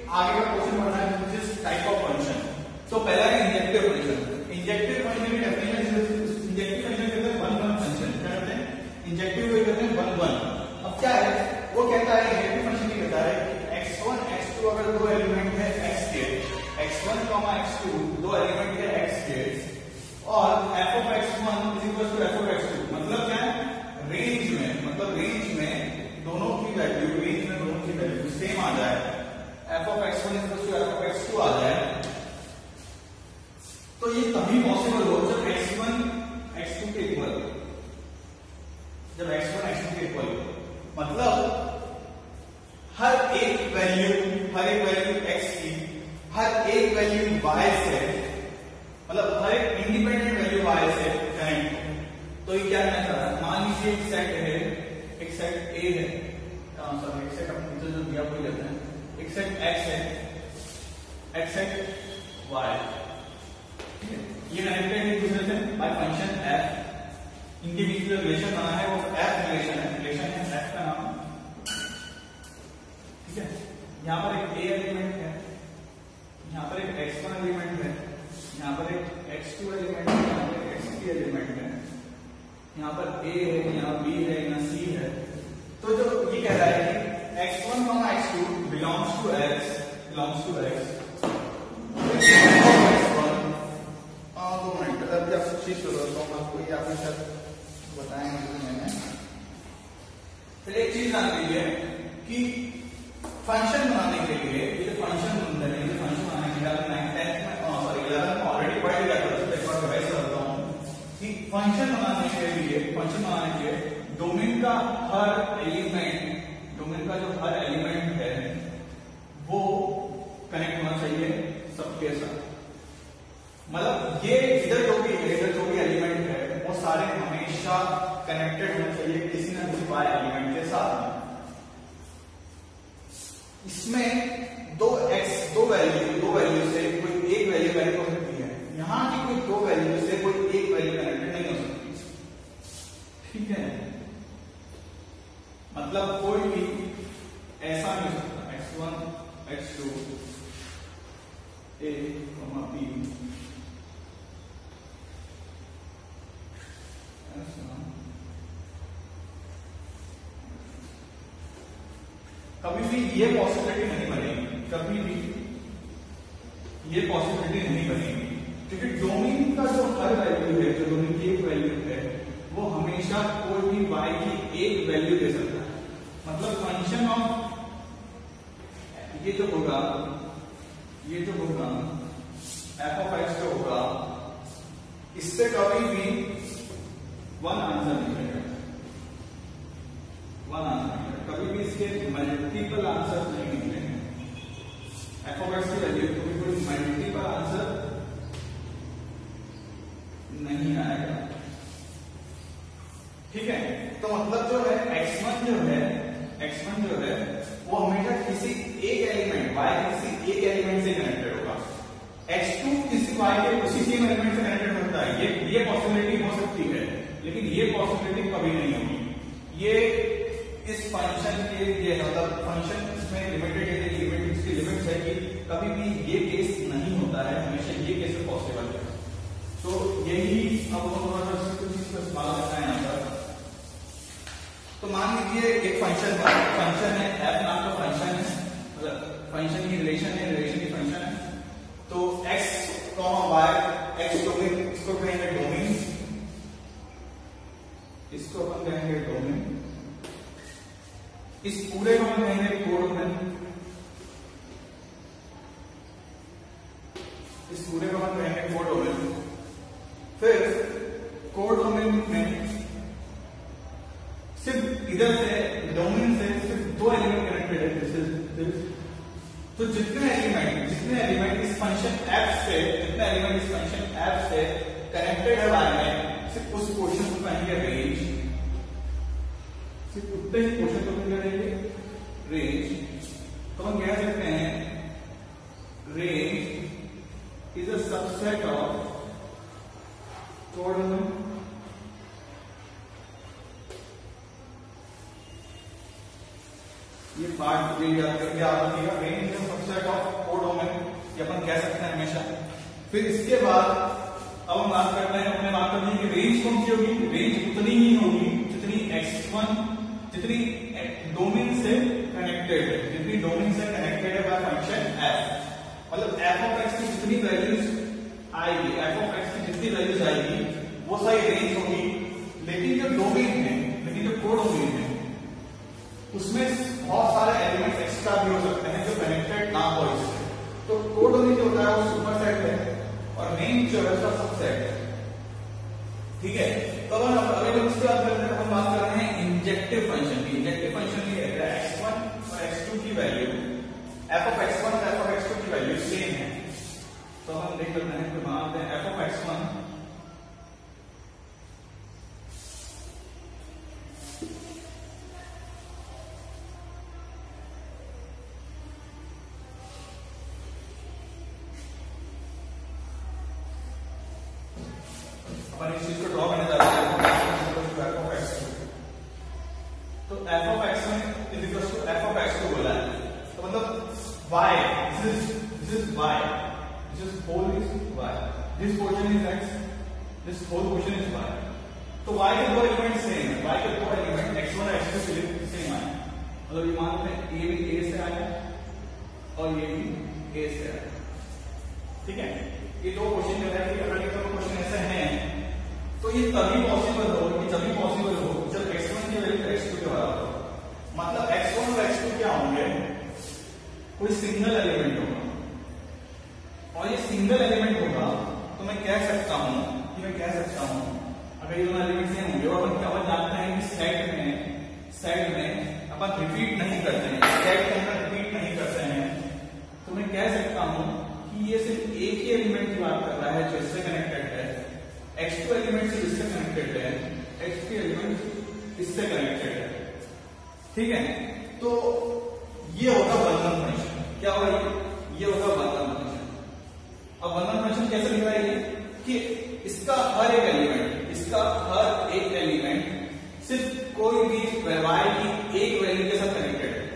आगे का क्वेश्चन पढ़ना है which is type of function। तो पहला है इंजेक्टिव फंक्शन। इंजेक्टिव फंक्शन की डेफिनेशन, इंजेक्टिव फंक्शन कहते हैं वन वन फंक्शन। क्या कहते हैं? इंजेक्टिव को कहते हैं वन वन। अब क्या है वो कहता है, इंजेक्टिव फंक्शन ये कहता है कि x1 x2 अगर दो एलिमेंट है x के, x1, x2 दो एलिमेंट है x के, और f of x1 is equal to f of x2, मतलब क्या है? रेंज में, मतलब रेंज में दोनों की वैल्यू, रेंज में दोनों की वैल्यू सेम आ जाए, f of x1 is equal to f of x2 आ जाए, तो ये तभी पॉसिबल हो जब x1 x2 के इक्वल, जब x1 x2 के इक्वल, मतलब हर एक वैल्यू x की हर एक वैल्यू y से, मतलब हर एक इंडिपेंडेंट वैल्यू y से कनेक्ट हो। तो ये क्या कहना चाह रहा है? मान लीजिए एक सेट है, एक सेट A है, सॉरी एक सेट अपने जो दिया कोई लेते हैं, एक सेट x है, एक सेट y, ठीक है, ये कनेक्टेड है एक दूसरे से बाय फंक्शन f। इनके बीच जो रिलेशन बना है वो f रिलेशन है, रिलेशन है f का नाम, ठीक है। यहाँ पर एक a एलिमेंट है, यहाँ पर एक x1 एलिमेंट है, यहाँ पर एक x2 एलिमेंट है, यहाँ पर एक x3 एलिमेंट है, यहाँ पर a है, यहाँ b है, यहाँ c है। तो जो ये कह रहा है कि x1, x2 belongs to x, दो मिनट अभी आप चीज करो तो आपको ये आपने शायद बताएंगे मैंने। पहले एक चीज जान लीजिए कि फंक्शन बनाने के लिए, ये फंक्शन बनाने के लिए आपने 10th में, सॉरी 11th में ऑलरेडी पढ़ लिया था, तो एक बार रिवाइज करता हूँ कि फंक्शन बनाने के लिए डोमेन का हर एलिमेंट है वो कनेक्ट होना चाहिए सबके साथ। मतलब ये इधर जो भी एलिमेंट है वो सारे हमेशा कनेक्टेड होने चाहिए किसी न किसी y एलिमेंट के साथ। इसमें दो वैल्यू से कोई एक वैल्यू कनेक्ट हो सकती है, यहां की कोई दो वैल्यू से कोई एक वैल्यू कनेक्टेड नहीं हो सकती, ठीक है। मतलब कोई भी ऐसा नहीं हो सकता x1 x2 a b कभी भी ये पॉसिबिलिटी नहीं बनेगी, क्योंकि डोमेन का जो हर वैल्यू है, जो डोमेन की एक वैल्यू है, वो हमेशा कोई भी y की एक वैल्यू दे सकता है। मतलब फंक्शन ऑफ ये जो होगा f of x जो होगा, इससे कभी भी वन आंसर नहीं मिलेगा, कभी भी इसके मल्टीपल आंसर नहीं निकलेंगे। f of x की वैल्यू कभी कोई मल्टीपल आंसर नहीं आएगा, ठीक है। तो मतलब जो है x1 जो है वो हमेशा किसी एक एलिमेंट y किसी एक एलिमेंट से कनेक्टेड होगा, x2 किसी y के उसी सेम एलिमेंट से कनेक्टेड होता है। ये पॉसिबिलिटी हो सकती है, लेकिन ये पॉसिबिलिटी कभी नहीं होगी। ये इस फंक्शन के लिए, मतलब फंक्शन इसमें लिमिटेड इसकी लिमिट्स है कि कभी भी ये केस नहीं होता है, हमेशा ये केस पॉसिबल है। तो यही अब हम थोड़ा सा कुछ चीज का सवाल करना है यहाँ पर। तो मान लीजिए एक फंक्शन है, f नाम का फंक्शन है, मतलब फंक्शन की रिलेशन की फंक्शन है। तो x, y, x डोमेन, इसको कहेंगे डोमेन, इसको अपन कहेंगे डोमेन, इस पूरे को हम कहेंगे कोडोमेन, इस पूरे को हम कहेंगे कोडोमेन। फिर कोडोमेन में सिर्फ इधर से डोमेन से सिर्फ दो एलिमेंट कनेक्टेड है, तो जितने एलिमेंट इस फंक्शन f से, कनेक्टेड है y में, सिर्फ उस पोर्शन को कहेंगे रेंज, सिर्फ उतने ही पोर्शन को कहेंगे रेंज। तो हम कह सकते हैं range is a subset of codomain ये पार्ट ये याद करके आप रखिएगा, range is a subset of codomain, ये अपन कह सकते हैं हमेशा। फिर इसके बाद अब हम बात करते हैं, अपने बात करते हैं कि रेंज कौन सी होगी। रेंज उतनी ही होगी जितनी x1 जितनी डोमेन से कनेक्टेड है, जितनी डोमेन से कनेक्टेड है बाय फंक्शन f। मतलब f ऑफ x की जितनी वैल्यूज आएगी, f ऑफ x की जितनी वैल्यूज आएगी वो सारी रेंज होगी। लेकिन जो डोमेन है, लेकिन जो कोडोमेन है उसमें बहुत सारे एलिमेंट्स एक्स्ट्रा भी हो सकते हैं जो कनेक्टेड ना हो इससे। तो कोडोमेन जो होता है वो सुपरसेट है और रेंज जो है उसका सबसेट है। ठीक है, तो अगर हम इसके बाद करते हैं, हम बात कर रहे हैं इंजेक्टिव फंक्शन की। इंजेक्टिव फंक्शन ये है x1 और x2 की वैल्यू, f ऑफ x1 और f ऑफ x2 की वैल्यू सेम है। तो हम देख लेते हैं, तो मानते हैं f ऑफ x1 अपन इस चीज को ड्रॉ करने जा रहे हैं, f ऑफ x2। तो f of x1 is equal to f of x2 बोला है, तो मतलब y, this is y, this is whole is y, this portion is x, this whole portion is y। तो y के दो element same है, y के दो एलिमेंट x1 और x2 के लिए सेम आए। मतलब ये मानते हैं a भी a से आया और ये भी a से आया। ठीक है, ये दो क्वेश्चन जो है कि अगर ये दोनों क्वेश्चन ऐसे हैं तो ये तभी पॉसिबल हो, कि जब x1 की वैल्यू x2 के बराबर हो। मतलब x1 और x2 क्या होंगे, कोई सिंगल एलिमेंट होगा और ये सिंगल एलिमेंट होगा तो मैं कह सकता हूं अगर ये दोनों एलिमेंट सेम होंगे और अपन जानते हैं कि सेट में अपन रिपीट नहीं करते हैं, सेट के अंदर रिपीट नहीं करते हैं, तो मैं कह सकता हूं कि ये सिर्फ एक ही एलिमेंट की बात कर रहा है जो इससे कनेक्टेड है, x2 एलिमेंट सिर्फ इससे कनेक्टेड है, x3 एलिमेंट इससे कनेक्टेड है। ठीक है, तो ये होगा बंधन फंक्शन। क्या होगा ये होगा बंधन फंक्शन। अब बंधन फंक्शन कैसे लिखा है कि इसका हर एक एलिमेंट सिर्फ कोई भी y की एक वैल्यू के साथ कनेक्टेड है।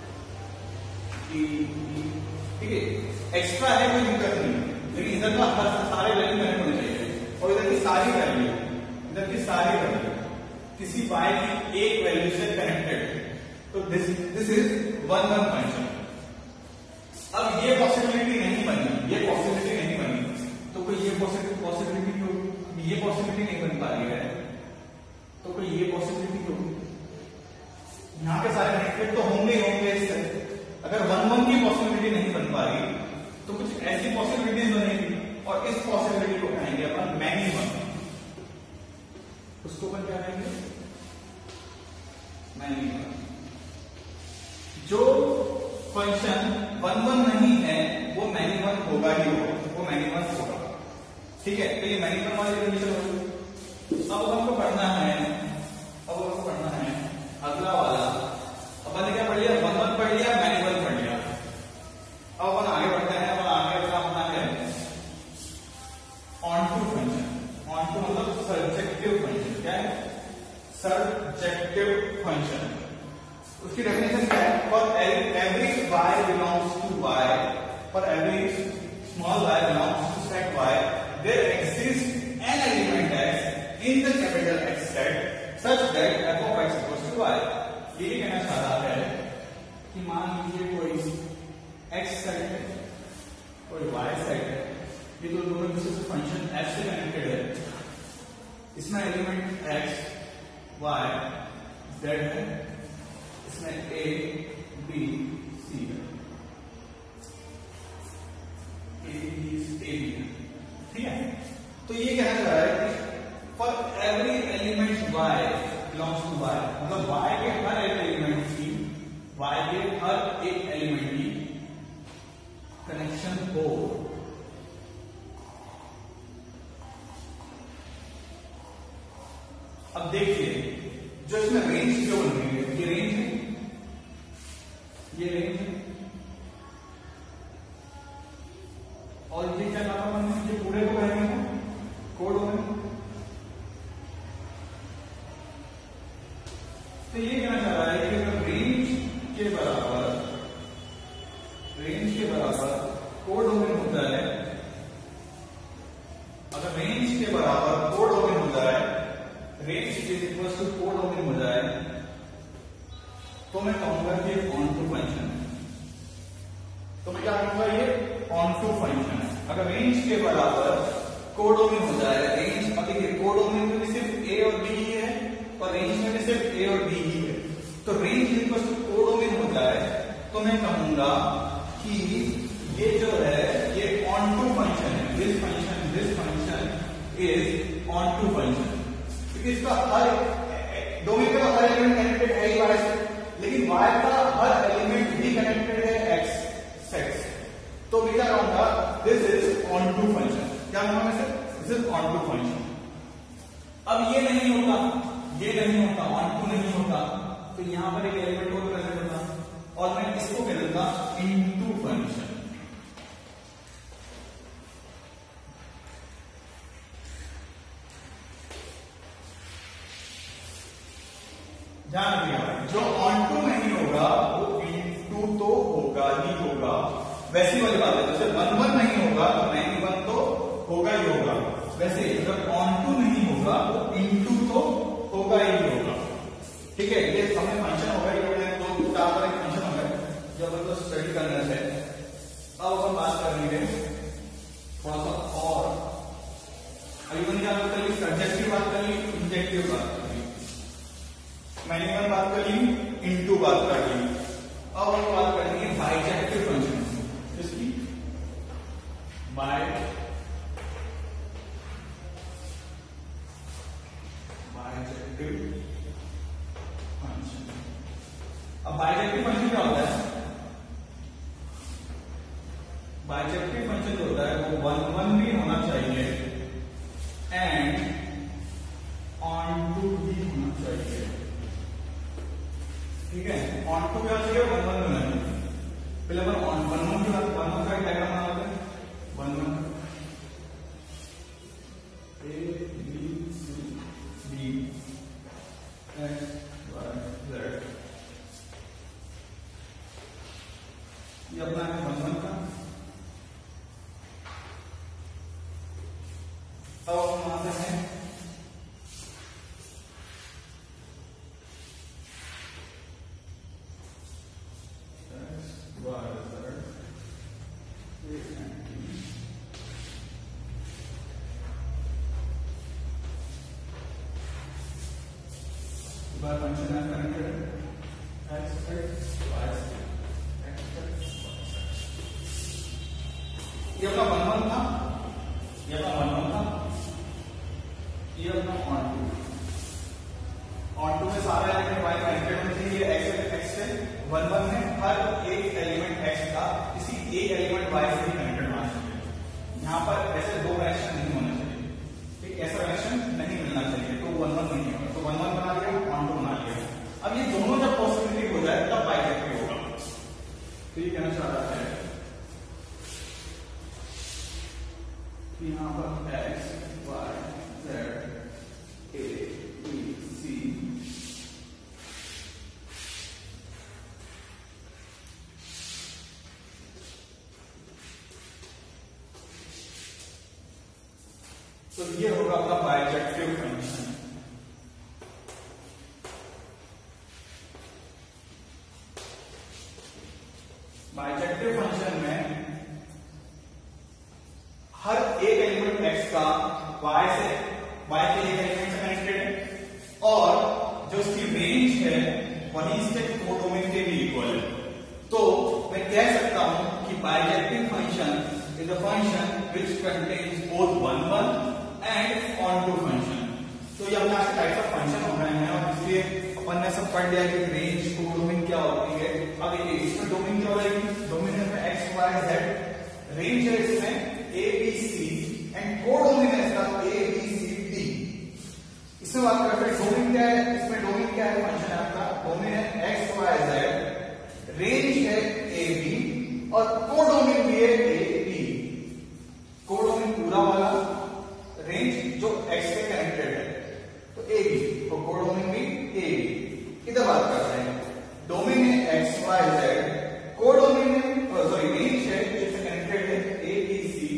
ठीक है, एक्स्ट्रा है कोई दिक्कत नहीं, लेकिन इधर का सारे वैल्यू कनेक्ट होने चाहिए और इधर की सारी वैल्यू किसी y की एक वैल्यू से कनेक्टेड है। तो दिस इज बंधन फंक्शन। अब ये पॉसिबिलिटी नहीं बनी, तो कोई ये पॉसिबिलिटी क्यों, ये पॉसिबिलिटी नहीं बन पा रही है, तो कोई ये पॉसिबिलिटी क्यों, यहाँ के सारे कनेक्टेड तो होंगे इससे। अगर 1 की पॉसिबिलिटी नहीं बन पा रही तो कुछ ऐसी पॉसिबिलिटीज बनेगी और इस पॉसिबिलिटी को कहेंगे अपन मैक्सिमम। उसको अपन क्या कहेंगे, मैक्सिमम। जो फंक्शन 1 नहीं है वो मैक्सिमम होगा ही होगा। ठीक है, तो ये मैक्सिमम वाली कंडीशन होगी। अब हमको पढ़ना है अगला वाला। अपन ने क्या पढ़ लिया, 1 पढ़ लिया, मैक्सिमम पढ़ लिया। अब अपन आगे बढ़ते हैं, अपना है ऑनटू फंक्शन। ऑनटू मतलब सर्जेक्टिव फंक्शन। क्या है, सर्जेक्टिव फंक्शन। उसकी डेफिनेशन क्या है, for every y belongs to y, for every small y belongs to set y, there exists an element x in the capital X set such that f of x equals to y। ये कहना चाह रहा है कि मान लीजिए कोई x set है, कोई y सेट है, ये तो दोनों किसी से फंक्शन f से कनेक्टेड है, इसमें एलिमेंट x, y, z है, इसमें a, b, c है, a, b है। ठीक है, तो ये कहना चाह रहा है कि for every element y belongs to y, मतलब y के हर एक एलिमेंट की कनेक्शन हो। अब देखिए, जो इसमें रेंज जो बन रही है, ये रेंज है और ये क्या नाम है, ये पूरे को कहेंगे कोड में। तो ये कहना चाह रहा है कि अगर रेंज के बराबर मैं कहूंगा कि ऑन टू फंक्शन है, तो मैं क्या कहूंगा ये ऑन टू फंक्शन है। अगर रेंज के बराबर कोडोमेन हो जाए, रेंज अब देखिए कोडोमेन में भी सिर्फ ए और बी ही है और रेंज में भी सिर्फ ए और बी ही है, तो रेंज इक्वल टू कोडोमेन हो जाए तो मैं कहूंगा कि ये जो है ये ऑन टू फंक्शन है। This function is onto function, क्योंकि इसका हर डोमेन का हर एलिमेंट कनेक्टेड है ही वाई से, लेकिन वाई का हर एलिमेंट भी कनेक्टेड है एक्स से। तो मैं क्या कहूंगा this is onto function. क्या कहूंगा sir? This is onto function. अब ये नहीं होता, ऑन टू नहीं होता, तो यहां पर एक एलिमेंट और प्रेजेंट होता और मैं इसको कह देता इनटू फंक्शन। ध्यान रखिएगा, जो ऑन टू नहीं होगा वो इनटू तो होगा ही होगा। वैसी वाली बात है, जैसे 1 नहीं होगा तो 91 तो होगा ही होगा। वैसे अगर ऑन टू नहीं होगा तो इनटू तो होगा ही होगा। ठीक है, ये हमें फंक्शन होगा ही होगा, तो चार तरह के फंक्शन होंगे जो अपन को स्टडी करना है। अब अपन बात करेंगे थोड़ा सा और, अभी मैंने क्या बात कर ली, सब्जेक्टिव बात कर ली, इंजेक्टिव बात कर ली, मैंने बात कर ली, इनटू बात कर ली। अब हम बात करेंगे बाइजेक्टिव फंक्शन, इसकी बाइजेक्टिव फंक्शन। अब बाइजेक्टिव फंक्शन क्या होता है? बाइजेक्टिव फंक्शन जो होता है वो 1 भी होना चाहिए एंड ऑन टू भी होना चाहिए। ठीक है, ऑन टू क्या चाहिए, 1 होना चाहिए। पहले अपन ऑन 1 की बात, 1 का डायग्राम बना लेते हैं। 1 A B C D X Y Z, ये अपना है 1 का। अब हम आते हैं फंक्शन है connected X X Y X. ये अपना 1 था, ये अपना 1 था, ये अपना ऑन टू में सारा एलिमेंट वाई कनेक्टेड होना चाहिए एक्स एक्स से। 1 में हर एक एलिमेंट एक्स का किसी एक एलिमेंट वाई से ही कनेक्टेड होना चाहिए। यहाँ पर ऐसे दो कनेक्शन नहीं होना चाहिए, एक ऐसा कनेक्शन नहीं मिलना चाहिए, तो 1 नहीं होगा। तो 1 बना लिया, ऑन टू बना लिया। अब ये दोनों जब पॉसिबिलिटी हो जाए तब बाइजेक्टिव होगा। तो ये कहना चाह रहा है कि यहां पर X Y Z A B C तो ये होगा आपका बाइजेक्टिव फंक्शन। बाइजेक्टिव फंक्शन में हर एक एलिमेंट एक्स का वाई के एक एलिमेंट से कनेक्टेड है और जो उसकी रेंज है वही इसके कोडोमेन के भी इक्वल है। तो मैं कह सकता हूं कि bijective function is a function which contains both 1 and onto function. तो ये अपने आज टाइप्स ऑफ फंक्शन हो रहे हैं और इसलिए अपन ने सब पढ़ लिया कि रेंज कोडोमेन क्या होती है। अब देखिए इसमें डोमेन क्या हो जाएगी, डोमेन है एक्स वाई जेड, रेंज है इसमें A B C and codomain है इसका ए बी सी डी। इसमें बात करते हैं डोमेन क्या है, इसमें डोमेन क्या है, फंक्शन है आपका, डोमेन है एक्स वाई जेड, रेंज है ए बी और कोडोमेन भी है ए बी। कोडोमेन पूरा वाला, रेंज जो एक्स से कनेक्टेड है तो ए बी, तो कोडोमेन भी ए बी। इधर बात कर रहे हैं डोमेन है एक्स वाई जेड, कोडोमेन है सॉरी रेंज है जिससे कनेक्टेड है ए बी सी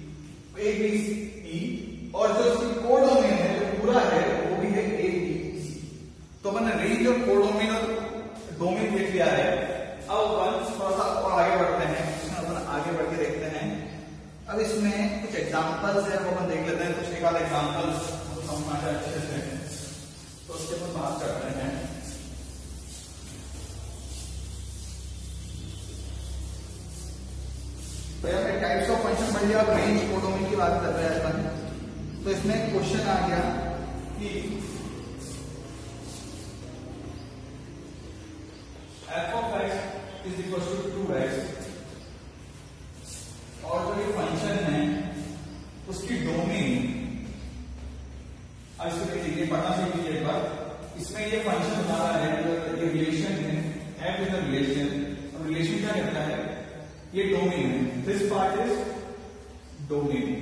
और जो इसकी कोडोमेन है जो पूरा है वो भी है ए बी सी। तो मैंने रेंज और कोडोमेन और डोमेन देख लिया। दिया है। अब वन थोड़ा सा और आगे बढ़ते हैं, इसमें अपन आगे बढ़ के देखते हैं। अब इसमें कुछ एग्जांपल्स है, वो अपन देख लेते हैं, कुछ एक आध एग्जांपल्स समझ में आए अच्छे से, तो उसके अपन बात करते हैं। तो यहाँ पे टाइप्स ऑफ फंक्शन बढ़ गया, रेंज कोडोमी की बात कर रहे हैं अपन। तो इसमें क्वेश्चन आ गया कि f of x is equal to 2x, और जो ये फंक्शन है उसकी डोमेन, अब इसको देखिए पढ़ना सीखिए एक बार। इसमें ये फंक्शन हमारा है, ये रिलेशन है, f इज अ रिलेशन, और रिलेशन क्या कहता है, ये डोमेन है। This part is domain,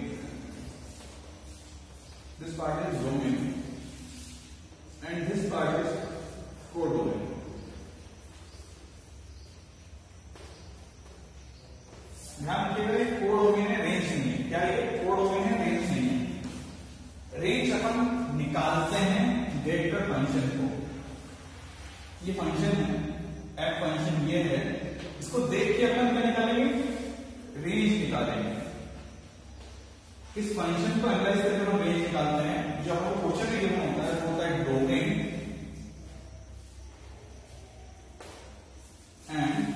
this part is domain, and this part is codomain. ध्यान रखिएगा, ये कोडोमेन है, रेंज नहीं है। क्या ये कोडोमेन है, रेंज नहीं है। रेंज अपन निकालते हैं वेक्टर फंक्शन को, ये फंक्शन है f फंक्शन ये है, इसको देख के अपन क्या निकालेंगे, रेंज निकालेंगे। इस फंक्शन को एनालाइज करके हम रेंज निकालते हैं। जो आपको क्वेश्चन में गिवन होता है वो होता है डोमेन एंड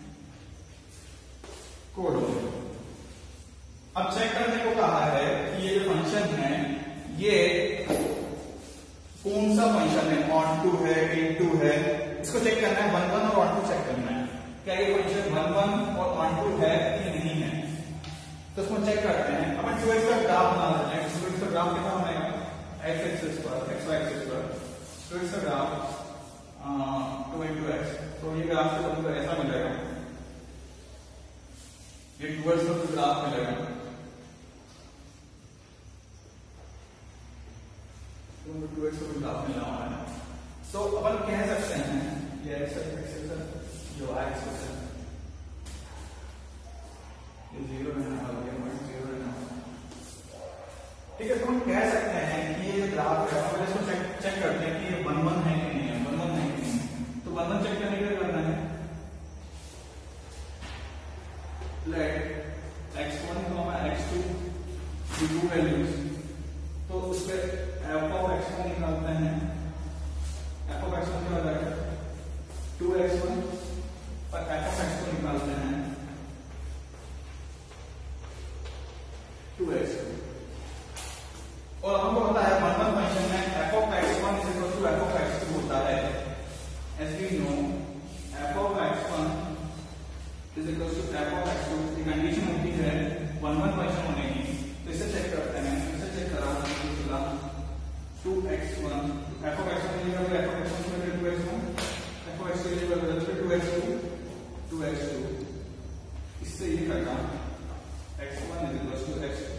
कोडोमेन। अब चेक करने को कहा है कि ये जो फंक्शन है ये कौन सा फंक्शन है, ऑन टू है, इन टू है, इसको चेक करना है। 1 1 और ऑन टू चेक करना है, क्या ये फंक्शन 1 1 और ऑन टू है कि नहीं है। तो इसको चेक करते हैं। अपन 2x का ग्राफ बना लेते हैं। 2x का ग्राफ कितना बनेगा, x एक्सिस पर, xy एक्सिस पर 2x का ग्राफ 2 into x, तो ये ग्राफ से हमको ऐसा मिलेगा, ये 2x का ग्राफ मिलेगा। तो 2x का ग्राफ मिलना वाला है। तो अपन कह सकते हैं ये x एक्सिस है, जो y एक्सिस है, ये 0 रहना और ये 0 रहना, ठीक है। तो हम कह सकते हैं कि ये ग्राफ है, अब इसको चेक करते हैं कि ये 1 1 है कि नहीं है, 1 1 है कि नहीं है। तो 1 1 चेक करने के लिए करना है, लेट x1, x2 की 2 वैल्यूज, तो उस पे f of x1 निकालते हैं। f of x1 क्या होता है, 2x1, और f of x2 निकालते हैं 2x2। और हमको पता है 1 1 फंक्शन में f of x1 is equal to f of x2 होता है। As we know f of x1 is equal to f of x2 की कंडीशन होती है 1 1 फंक्शन होने की। तो इसे चेक करते हैं, इसे चेक करा 2x1, f of x1 is equal to f of x1 से 2x1, f of x2 is equal to 2x2, 2x2, इससे ये करना x1 is equal to x2।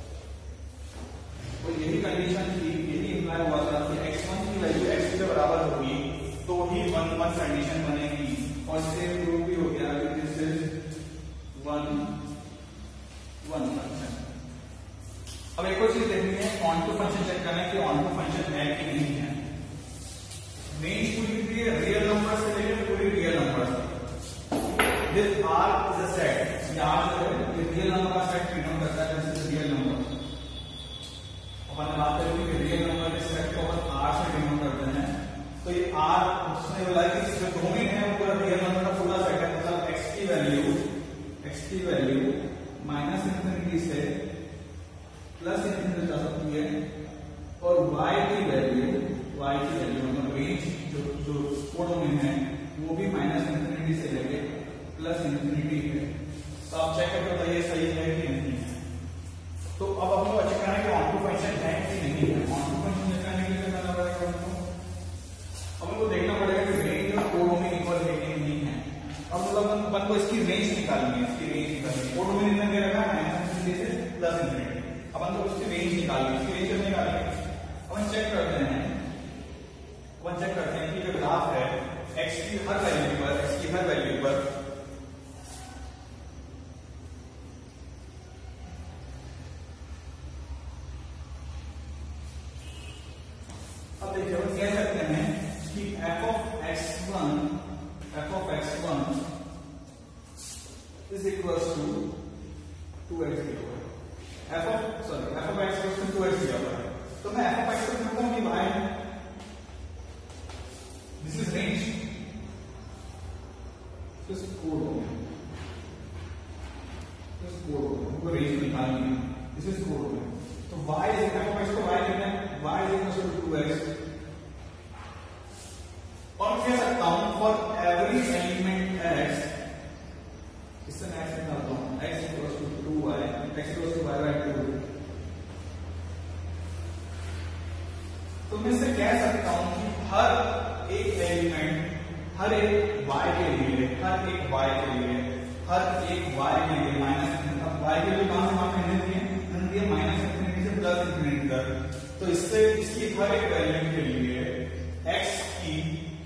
तो यही कंडीशन थी, यही इंप्लाई हुआ था कि x1 की वैल्यू x2 के बराबर होगी तो ही 1 1 कंडीशन बनेगी, और इससे प्रूव भी हो गया कि दिस इज 1 1 फंक्शन। अब एक और चीज देखनी है, ऑन टू फंक्शन चेक करना है कि ऑन टू फंक्शन है कि नहीं है। रेंज पूरी की रियल नंबर से लेकर पूरी रियल नंबर से। This R is a set, ये R जो है ये रियल नंबर का सेट डिनोट करता है, दिस इज रियल नंबर। अपन बात करेंगे कि रियल नंबर के सेट को अपन R से डिनोट करते हैं। तो ये R उसने बोला कि जो डोमेन है वो पूरा रियल नंबर का पूरा सेट है, मतलब x की वैल्यू माइनस इंफिनिटी से प्लस इंफिनिटी जा सकती है, और y की वैल्यू मतलब रेंज जो कोडोमेन है वो भी माइनस इंफिनिटी से लेके प्लस इंफिनिटी है। तो आप चेक करके बताइए सही है कि नहीं है। तो अब हमको चेक करना है कि ऑन टू फंक्शन है कि नहीं है। ऑन टू फंक्शन चेक करने के लिए क्या करना पड़ेगा हमको, हमको देखना पड़ेगा कि रेंज और कोडोमेन इक्वल है कि नहीं है। अब मतलब अपन को इसकी रेंज निकालनी है, इसकी रेंज निकालनी है। कोडोमेन इतना दे रखा है माइनस इंफिनिटी से प्लस इंफिनिटी, अपन को उसकी रेंज निकालनी है। इसकी रेंज कैसे निकालेंगे, अपन चेक करते हैं कि जो ग्राफ है x की हर वैल्यू पर अब देखिए हम कह सकते हैं कि f of x1 is equals to 2x दिया हुआ है, f of x equals to 2x दिया हुआ है, तो मैं f of x को लिखता हूं कि y है, this is range, this code हो गया, दिस कोड हो गया, हमको रेंज निकालनी है, दिस इज कोड हो गया, तो y is f of x को y लिखना है, y is equals to 2x, और कह सकता हूं फॉर एवरी एलिमेंट x, इससे मैं x निकालता हूं, x equals to 2y, x equals to y by 2, तो मैं इससे कह सकता हूं कि हर एक एलिमेंट, हर एक y के लिए, हर एक y के लिए, हर एक y के लिए माइनस y के लिए कहां से वहां कहने दिए माइनस इंफिनिटी से प्लस इंफिनिटी तक, तो इससे इसकी हर एक वैल्यू के लिए x की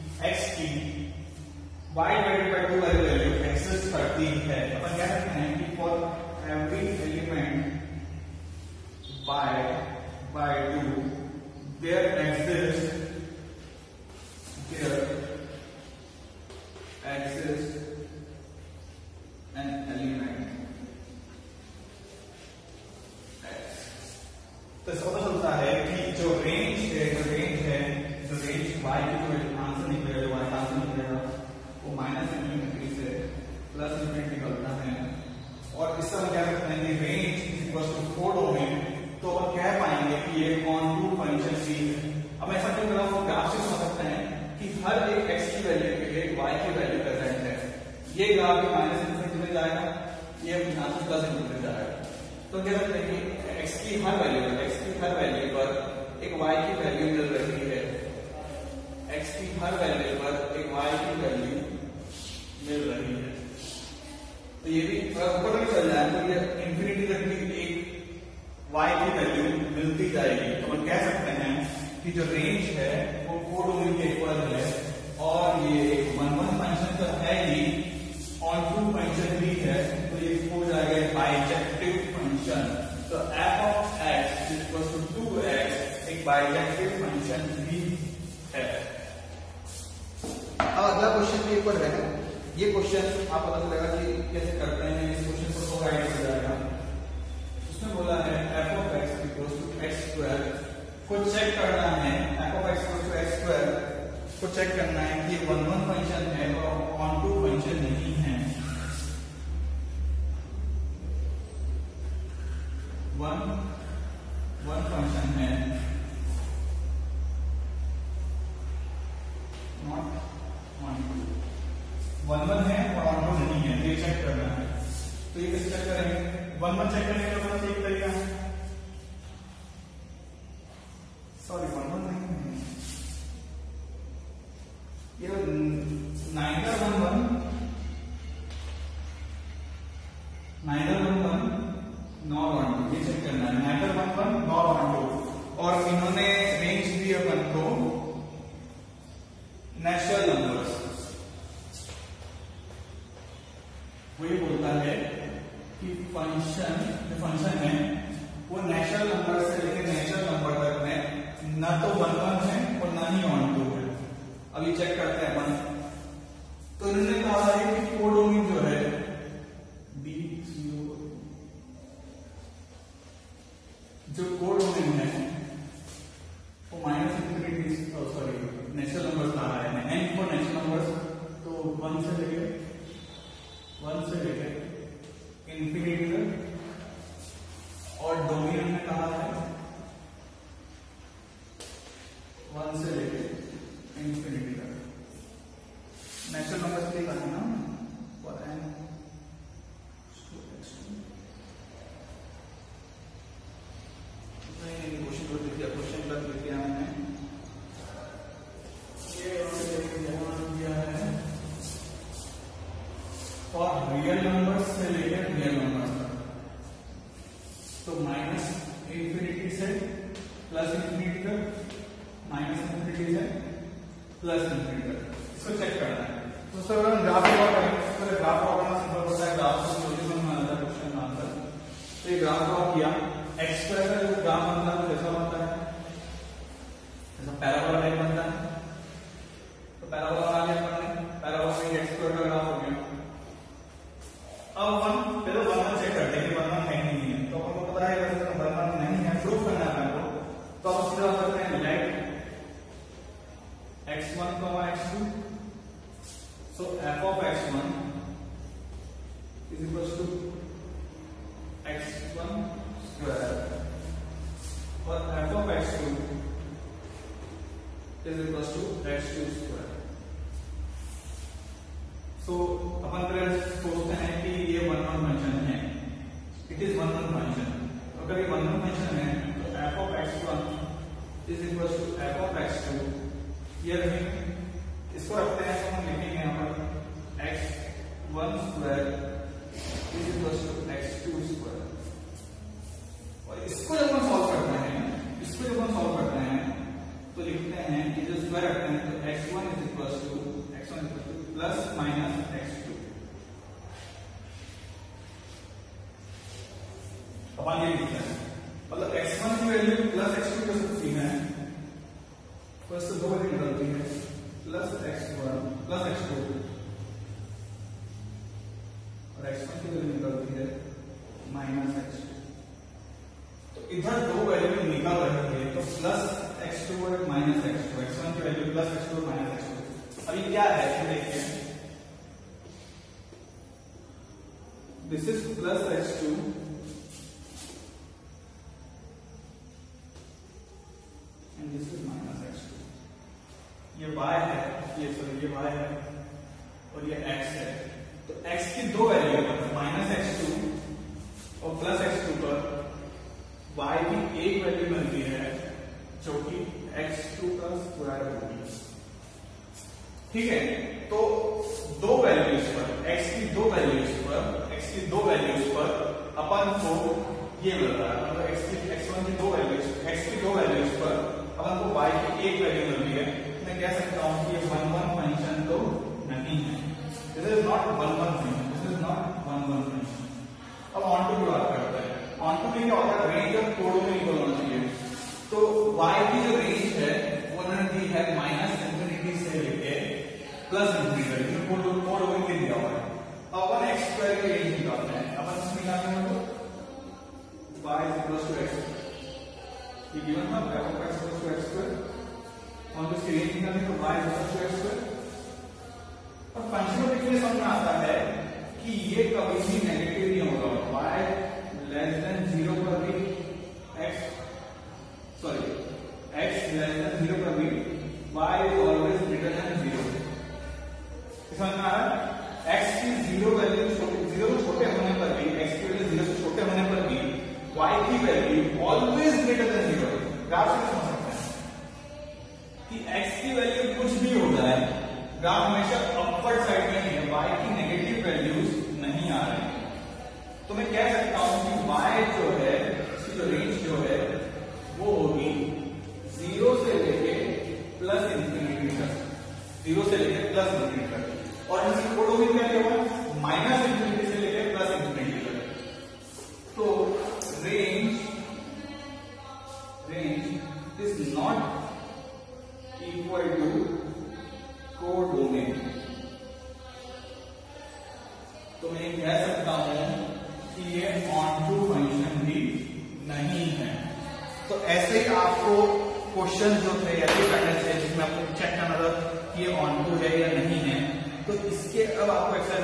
y डिवाइडेड बाय 2 वाली वैल्यू एक्सिस्ट करती है। अपन कह सकते हैं कि for every element y by 2 there exists an element x। तो इसका पता चलता है कि जो रेंज है y की जो आंसर निकलेगा, जो आंसर निकलेगा वो माइनस इंफिनिटी से प्लस इंफिनिटी निकलता है, और इससे हम क्या करते हैं कि range is equal to 4 domain, तो अपन कह पाएंगे कि ये कॉन्टूर फंक्शन C है। अब ऐसा क्यों करा, वो ग्राफ से समझ सकते हैं कि हर एक x की वैल्यू के लिए y की वैल्यू प्रेजेंट है, ये ग्राफ माइनस इंफिनिटी में जाएगा, ये यहाँ से प्लस इंफिनिटी में जाएगा, तो कह सकते हैं कि x की हर वैल्यू पर एक y की वैल्यू मिल रही है, x की हर वैल्यू पर एक y की वैल्यू मिल रही है, तो ये भी पता नहीं चल जाए, तो ये इंफिनिटी तक भी एक y की वैल्यू मिलती जाएगी, तो हम कह सकते हैं कि जो रेंज है वो 4 डोमेन के इक्वल है, और ये एक 1 फंक्शन तो है ही, ऑन टू फंक्शन भी है, तो ये हो जाएगा बाइजेक्टिव फंक्शन, तो f of x is equal to 2x एक बाइजेक्टिव फंक्शन भी है। अब अगला क्वेश्चन के ऊपर है, ये क्वेश्चन आप पता चलेगा कि कैसे करते हैं, इस क्वेश्चन को तो राइट हो जाएगा। उसने बोला है f of x equal to x square को चेक करना है, f of x equal to x square को चेक करना है कि 1 फंक्शन है और ऑन टू फंक्शन नहीं है, 1 फंक्शन है, नॉट ऑन टू, 1 है और ऑन टू नहीं है, ये चेक करना है, तो ये कैसे चेक करेंगे, 1 चेक करने का बस एक तरीका है, सॉरी 1 नहीं है, ये neither 1 nor 1 2, ये चेक करना है, neither 1 nor 1 2, और इन्होंने रेंज दी अपन को नेचुरल नंबर्स, वो ये बोलता है कि फंक्शन है वो नेचुरल नंबर से लेकर नेचुरल नंबर तक में न तो 1 है और न ही ऑन टू है। अभी चेक करते हैं अपन, तो इन्होंने कहा है कि कोडोमिन जो है जो कोडोमिन है वो minus infinity, sorry natural numbers कहा है, n फॉर नेचुरल नंबर्स, तो 1 से लेके इंफिनिटी तक, और डोमेन हमने कहा है 1 से लेके इंफिनिटी तक, नेचुरल नंबर्स के लिए कहा है ना, फॉर n क्वेश्चन कर लिया हमने, और रियल नंबर्स से लेकर रियल नंबर्स तक, तो माइनस इंफिनिटी से प्लस इंफिनिटी तक, माइनस इंफिनिटी से प्लस इंफिनिटी तक, इसको चेक करना है। तो सर अगर ग्राफ ड्रॉ करें, तो ग्राफ ड्रॉ करना सिंपल होता है, ग्राफ को सोल्यूशन में आता है क्वेश्चन का आंसर, तो ये ग्राफ ड्रॉ किया, एक्स स्क्वायर का जो ग्राफ बनता है कैसा बनता है, जैसा पैराबोला टाइप बनता है, तो पैराबोला बना लिया, पैराबोला में एक्स स्क्वायर का ग्राफ हो गया। अब अपन सोचते हैं कि ये 1 1 फंक्शन है, इट इज 1 1 फंक्शन। अगर ये 1 1 फंक्शन है तो f of x1 is equal to f of x2, ये इसको रखते हैं तो हम लिखेंगे यहाँ पर x1 square is equal to x2 square. और इसको जब हम सॉल्व करते हैं तो लिखते हैं कि जो स्क्वायर रखते हैं तो x1 is equal to plus minus x2। अपन ये लिखते हैं, मतलब x1 की वैल्यू प्लस x2 कर सकती है, फर्स्ट दो वैल्यू निकलती है प्लस x1 प्लस x2 और x1 की वैल्यू निकलती है माइनस x2। तो इधर दो वैल्यू निकल रही है तो प्लस x2 और माइनस x2, x1 की वैल्यू प्लस x2 और माइनस x2। अभी क्या है देखिए, this is plus x2 and this is minus x2। ये y है, ये y है और ये x है। तो x की दो वैल्यू पर माइनस x2 और प्लस x2 पर y की एक वैल्यू बनती है जो कि x2 का स्क्वायर होगी। ठीक है, तो दो वैल्यूज पर x की दो वैल्यूज पर अपन को ये मिल रहा है, मतलब x1 की दो वैल्यूज, x की दो वैल्यूज पर अपन को y की एक वैल्यू मिल रही है। मैं कह सकता हूं कि ये 1 1 फंक्शन तो नहीं है, this is not 1 1 function, this is not 1 1 function. अब ऑन टू की बात करते हैं। ऑन टू में क्या होता है, रेंज ऑफ कोड में इक्वल होना चाहिए। तो y की जो रेंज है वो उन्होंने दी है माइनस इंफिनिटी से लेके प्लस इंफिनिटी, कोड वही दिया हुआ है। अपन x स्क्वायर की रेंज निकालते हैं, अपन इसमें निकालते हैं तो y is equal to x, ये गिवन था f of x equal to x square, और इसकी रेंज निकालनी तो y is equal to x square. और फंक्शन को देखने समझ में आता है कि ये कभी भी नेगेटिव नहीं होगा, y लेस देन 0 पर भी x लेस देन 0 पर भी y is always greater than 0। समझ में आ रहा है? x की 0 वैल्यू छोटे होने पर भी, x की वैल्यू 0 से छोटे होने पर भी y की value always greater than 0। Graph से समझ सकते हैं कि x की वैल्यू कुछ भी हो जाए, ग्राफ हमेशा अपवर्ड साइड में ही है, y की नेगेटिव वैल्यूज नहीं आ रही। तो मैं कह सकता हूं कि y जो है, इसकी जो रेंज जो है वो होगी 0 से लेके प्लस इंफिनिटी तक, 0 से लेके प्लस इंफिनिटी तक। और इसकी कोड होगी क्या होगा, माइनस इंफिनिटी से लेके प्लस इंफिनिटी तक। तो range is not equal to codomain. तो मैं कह सकता हूं कि ये ऑन टू फंक्शन भी नहीं है। तो ऐसे ही आपको क्वेश्चन जो थे ऐसे करने थे जिसमें आपको चेक करना था कि ये ऑन टू है या नहीं है। तो इसके अब आपको एक्सरसाइज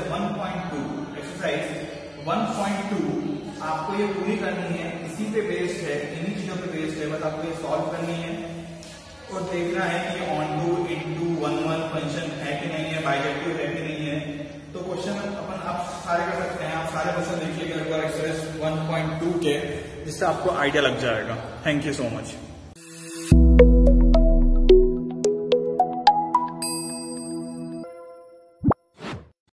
1.2 आपको ये पूरी करनी है, इसी पे बेस्ड है, इन्हीं चीजों पे बेस्ड है, बस आपको ये सॉल्व करनी है और देखना है कि ऑन टू इनटू 1 1 फंक्शन है कि नहीं है, बाइजेक्टिव है कि नहीं है। तो क्वेश्चन अपन आप सारे कर सकते हैं, आप सारे क्वेश्चन देखिएगा एक्सरसाइज 1.2 के, जिससे आपको आइडिया लग जाएगा। Thank you so much.